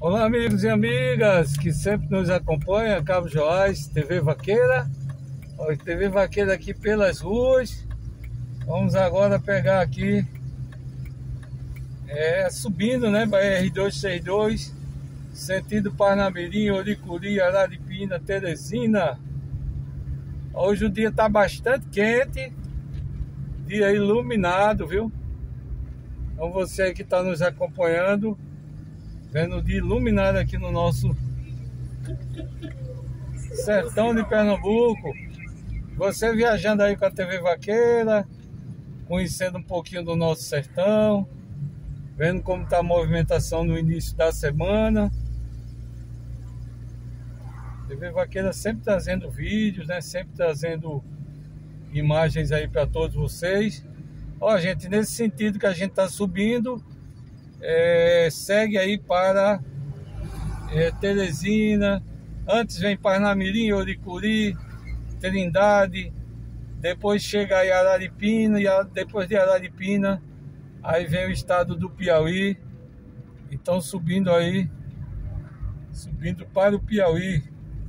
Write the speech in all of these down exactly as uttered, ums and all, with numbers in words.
Olá, amigos e amigas que sempre nos acompanham, Cabo Joás, T V Vaqueira. Ó, T V Vaqueira aqui pelas ruas. Vamos agora pegar aqui, é, subindo, né, B R duzentos e sessenta e dois, sentido Parnamirim, Oricuri, Araripina, Teresina. Hoje o dia tá bastante quente, dia iluminado, viu? Então você que está nos acompanhando, vendo o dia iluminado aqui no nosso sertão de Pernambuco. Você viajando aí com a T V Vaqueira, conhecendo um pouquinho do nosso sertão, vendo como está a movimentação no início da semana. T V Vaqueira sempre trazendo vídeos, né? Sempre trazendo imagens aí para todos vocês. Ó, gente, nesse sentido que a gente está subindo, é, segue aí para é, Teresina. Antes vem Parnamirim, Oricuri, Trindade. Depois chega aí Araripina. E a, depois de Araripina, aí vem o estado do Piauí. Então subindo aí, subindo para o Piauí.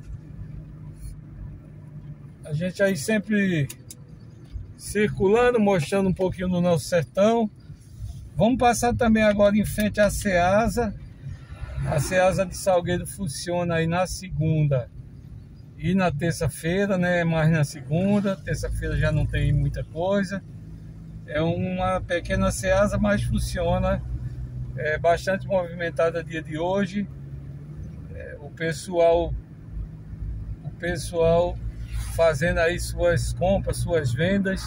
A gente aí sempre circulando, mostrando um pouquinho do nosso sertão. Vamos passar também agora em frente à Ceasa. A Ceasa de Salgueiro funciona aí na segunda e na terça-feira, né? Mais na segunda, terça-feira já não tem muita coisa. É uma pequena Ceasa, mas funciona, é bastante movimentada dia de hoje. É, o pessoal, o pessoal fazendo aí suas compras, suas vendas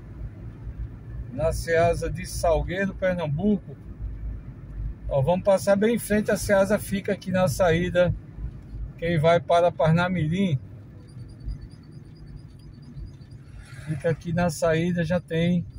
na Ceasa de Salgueiro, Pernambuco. Ó, vamos passar bem em frente. A Ceasa fica aqui na saída, quem vai para Parnamirim, fica aqui na saída, já tem